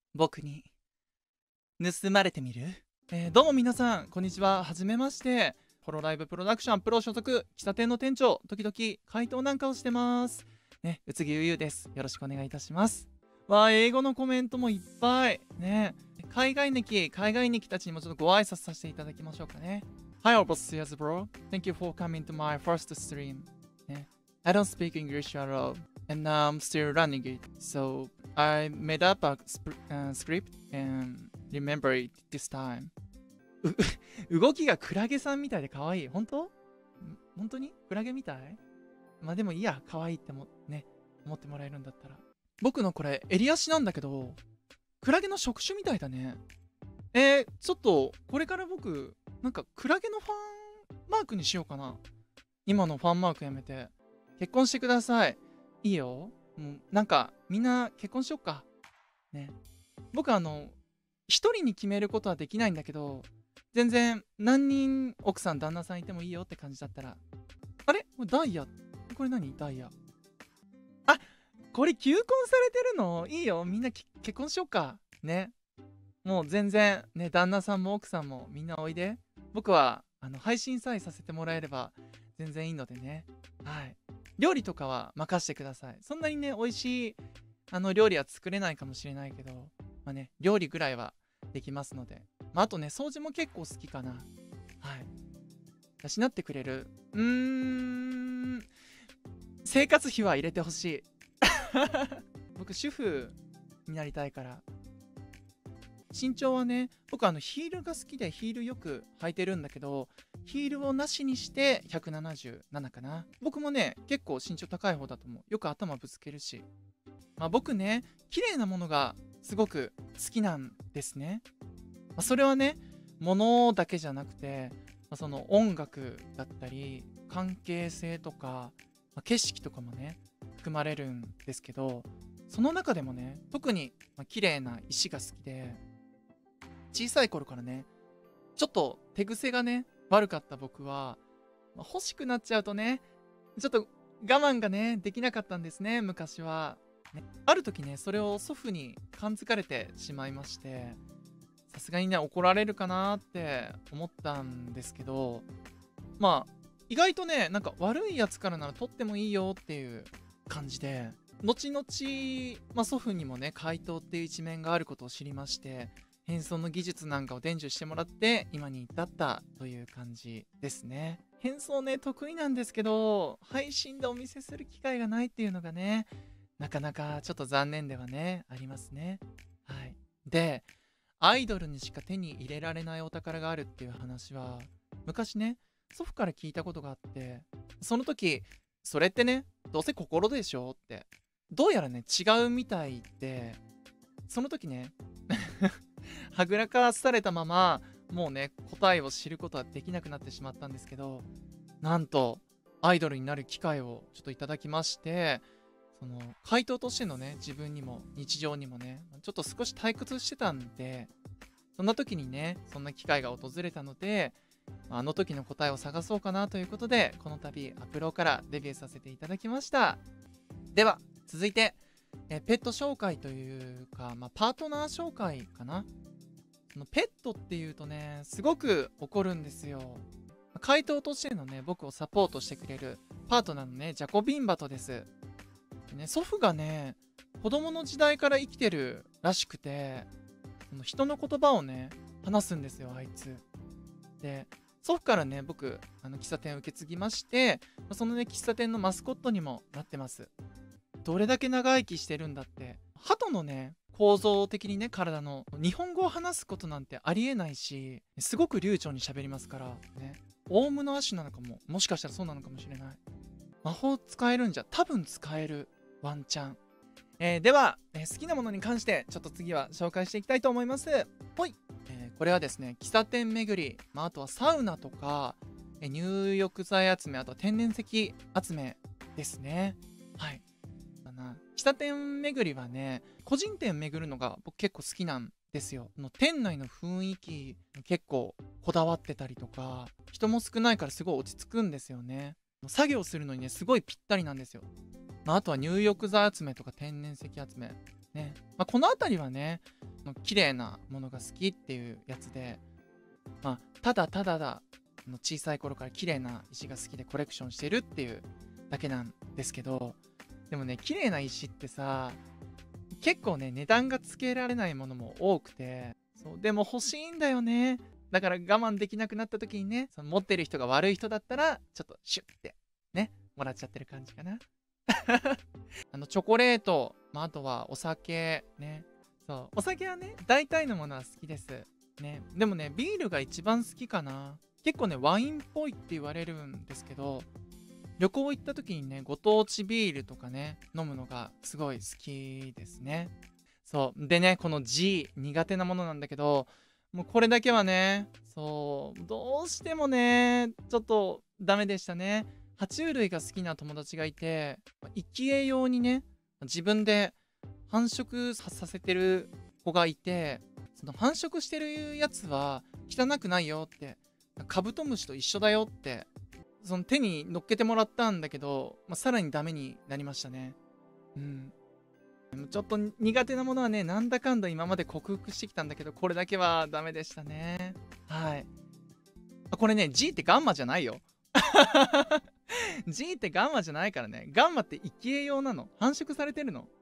僕に盗まれてみる？どうも皆さん、こんにちは。はじめまして。ホロライブプロダクションプロ所属、喫茶店の店長、時々回答なんかをしてます。ね、宇津木ゆうゆうです。よろしくお願いいたします。わあ、英語のコメントもいっぱい。ね、海外日たちにもちょっとご挨拶させていただきましょうかね。Hi, all yes, bro. Thank you for coming to my first stream. ね、I don't speak English at all, and I'm still running it. So I made up a script and remember it this time. 動きがクラゲさんみたいで可愛い。本当にクラゲみたい？まあでもいいや、可愛いって思ってもらえるんだったら。僕のこれ、襟足なんだけど、クラゲの触手みたいだね。ちょっと、これから僕、なんかクラゲのファンマークにしようかな。今のファンマークやめて。結婚してください。いいよ。もうなんか、みんな結婚しよっか。ね。僕一人に決めることはできないんだけど、全然何人奥さん旦那さんいてもいいよって感じだったら。あれこれダイヤ。これ何ダイヤ。あ、これ求婚されてるの？いいよ。みんな結婚しよっか。ね。もう全然ね、旦那さんも奥さんもみんなおいで。僕は配信さえさせてもらえれば全然いいのでね。はい。料理とかは任せてください。そんなにね、美味しい料理は作れないかもしれないけど、まあね、料理ぐらいはできますので。まあ、あとね、掃除も結構好きかな。はい。養ってくれる。生活費は入れてほしい。僕、主婦になりたいから。身長はね、僕ヒールが好きでヒールよく履いてるんだけど、ヒールをなしにして177かな。僕もね、結構身長高い方だと思う。よく頭ぶつけるし。まあ僕ね、綺麗なものがすごく好きなんですね。まあ、それはね、物だけじゃなくて、まあ、その音楽だったり、関係性とか、まあ、景色とかもね、含まれるんですけど、その中でもね、特に綺麗な石が好きで、小さい頃からね、ちょっと手癖がね、悪かった僕は、まあ、欲しくなっちゃうとね、ちょっと我慢がね、できなかったんですね、昔は。ね、ある時ね、それを祖父に感づかれてしまいまして、さすがにね、怒られるかなって思ったんですけど、まあ、意外とね、なんか悪いやつからなら取ってもいいよっていう感じで、後々、まあ、祖父にもね、怪盗っていう一面があることを知りまして、変装の技術なんかを伝授してもらって今に至ったという感じですね。変装ね、得意なんですけど、配信でお見せする機会がないっていうのがね、なかなかちょっと残念ではね、ありますね。はい。で、アイドルにしか手に入れられないお宝があるっていう話は、昔ね、祖父から聞いたことがあって、その時、それってね、どうせ心でしょって、どうやらね、違うみたいで、その時ね、はぐらかされたまま、もうね、答えを知ることはできなくなってしまったんですけど、なんと、アイドルになる機会をちょっといただきまして、その、回答としてのね、自分にも、日常にもね、ちょっと少し退屈してたんで、そんな時にね、そんな機会が訪れたので、あの時の答えを探そうかなということで、この度、アプロからデビューさせていただきました。では、続いて、ペット紹介というか、まあ、パートナー紹介かな。そのペットっていうとね、すごく怒るんですよ。回答としてのね、僕をサポートしてくれるパートナーのね、ジャコビンバトです。でね、祖父がね、子供の時代から生きてるらしくて、その人の言葉をね、話すんですよ、あいつ。で、祖父からね、僕、喫茶店を受け継ぎまして、そのね、喫茶店のマスコットにもなってます。どれだけ長生きしてるんだって。鳩のね、構造的にね、体の日本語を話すことなんてありえないし、すごく流暢に喋りますからね。オウムの亜種なのかも、もしかしたらそうなのかもしれない。魔法使えるんじゃ、多分使える。ワンチャン。では、好きなものに関してちょっと次は紹介していきたいと思います。ほい。これはですね、喫茶店巡り、まあ、あとはサウナとか、入浴剤集め、あとは天然石集めですね。はい。喫茶店巡りはね、個人店巡るのが僕結構好きなんですよ。店内の雰囲気結構こだわってたりとか、人も少ないからすごい落ち着くんですよね。作業するのにね、すごいぴったりなんですよ。あとは入浴剤集めとか天然石集め。ね。この辺りはね、 綺麗なものが好きっていうやつで、ただただ小さい頃から綺麗な石が好きでコレクションしてるっていうだけなんですけど、でもね、綺麗な石ってさ、結構ね、値段がつけられないものも多くて、そう、でも欲しいんだよね。だから我慢できなくなった時にね、その持ってる人が悪い人だったら、ちょっとシュッてね、もらっちゃってる感じかな。チョコレート、あとはお酒ね。そう、お酒はね、大体のものは好きです。ね。でもね、ビールが一番好きかな。結構ね、ワインっぽいって言われるんですけど、旅行行った時にね、ご当地ビールとかね、飲むのがすごい好きですね。そう。でね、この G、苦手なものなんだけど、もうこれだけはね、そう、どうしてもね、ちょっとダメでしたね。爬虫類が好きな友達がいて、生き餌用にね、自分で繁殖させてる子がいて、その繁殖してるやつは汚くないよって、カブトムシと一緒だよって、その手に乗っけてもらったんだけど、さらにダメになりましたね。うん。でもちょっと苦手なものはね、なんだかんだ今まで克服してきたんだけど、これだけはダメでしたね。はい。これね、G ってガンマじゃないよ。G ってガンマじゃないからね。ガンマって生き餌用なの。繁殖されてるの。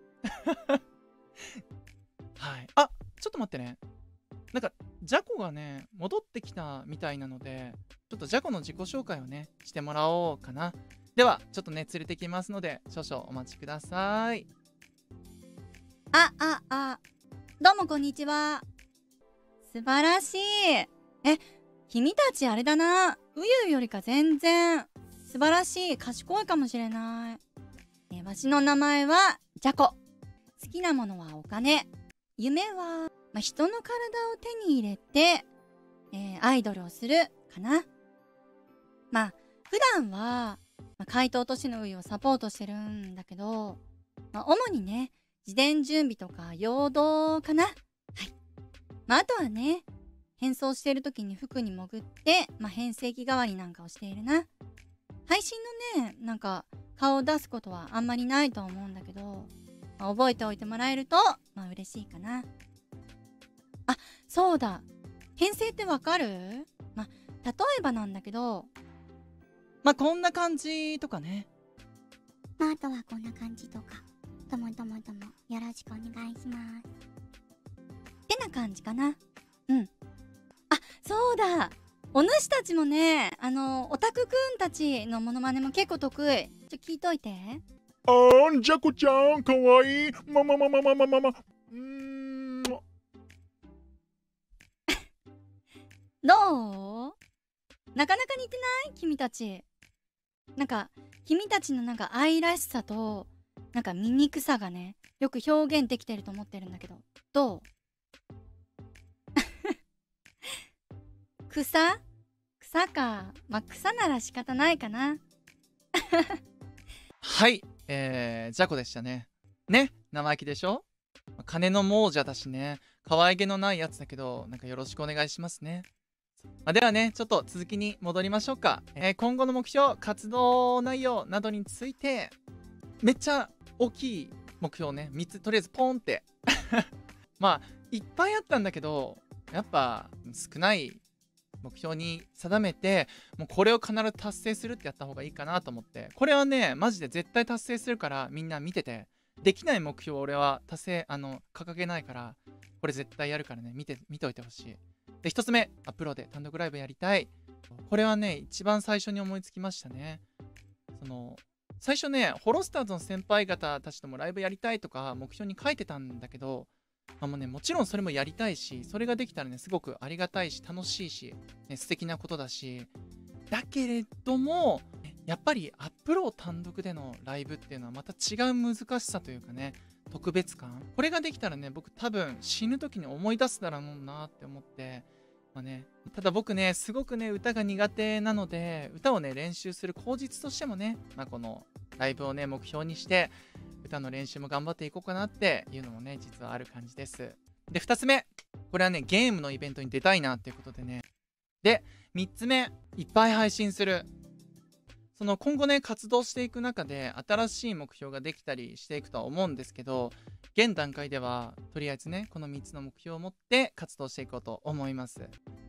はい。あ、ちょっと待ってね。なんか、ジャコがね、戻ってきたみたいなので、ちょっとジャコの自己紹介をね、してもらおうかな。では、ちょっとね、連れてきますので、少々お待ちください。 どうもこんにちは。素晴らしい。君たちあれだな。ウユよりか全然素晴らしい。賢いかもしれない。わしの名前はジャコ。好きなものはお金。夢は、人の体を手に入れて、アイドルをするかな。普段は、怪盗都市のウユをサポートしてるんだけど、主にね、事前準備とか陽動かな。はい。あとはね、変装している時に服に潜って、変声機代わりなんかをしているな。配信のね、なんか顔を出すことはあんまりないと思うんだけど、覚えておいてもらえると嬉しいかな。あ、そうだ。変声ってわかる？例えばなんだけど、 こんな感じとかね。 あとはこんな感じとか。ともよろしくお願いします。 ってな感じかな。うん。あ、そうだ。お主たちもね、オタクくんたちのモノマネも結構得意。聞いといて。 ジャコちゃん、かわいい。 どう？なかなか似てない？君たち。なんか、君たちのなんか愛らしさと、なんか醜さがね、よく表現できてると思ってるんだけど、どう？草か。草なら仕方ないかな。 はい、ジャコでしたね。ね、生意気でしょ？金の亡者だしね、可愛げのないやつだけど、なんかよろしくお願いしますね。ではね、ちょっと続きに戻りましょうか。今後の目標、活動内容などについて、めっちゃ大きい目標ね、3つとりあえずポンって。いっぱいあったんだけど、やっぱ少ない目標に定めて、もうこれを必ず達成するってやった方がいいかなと思って、これはね、マジで絶対達成するからみんな見てて、できない目標を俺は掲げないから、これ絶対やるからね、見ておいてほしい。で、1つ目、プロで単独ライブやりたい。これはね、一番最初に思いつきましたね。最初ね、ホロスターズの先輩方たちともライブやりたいとか目標に書いてたんだけど、もちろんそれもやりたいし、それができたらね、すごくありがたいし、楽しいし、素敵なことだし、だけれども、やっぱりアップロー単独でのライブっていうのはまた違う難しさというかね、特別感。これができたらね、僕多分死ぬ時に思い出すだろうなって思って、ただ僕ね、すごくね、歌が苦手なので、歌をね、練習する口実としてもね、このライブをね、目標にして、歌の練習も頑張っていこうかなっていうのもね、実はある感じです。で、2つ目。これはね、ゲームのイベントに出たいなっていうことでね。で、3つ目。いっぱい配信する。 その今後ね、活動していく中で新しい目標ができたりしていくとは思うんですけど、現段階ではとりあえずね、この3つの目標を持って活動していこうと思います。